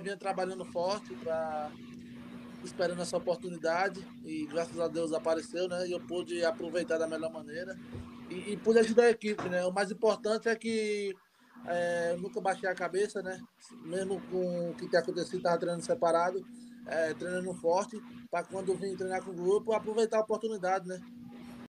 vinha trabalhando forte para esperando essa oportunidade e graças a Deus apareceu, né? E eu pude aproveitar da melhor maneira e pude ajudar a equipe, né? O mais importante é que eu nunca baixei a cabeça, né? Mesmo com o que tem acontecido, estava treinando separado, treinando forte, para quando vim treinar com o grupo, aproveitar a oportunidade, né?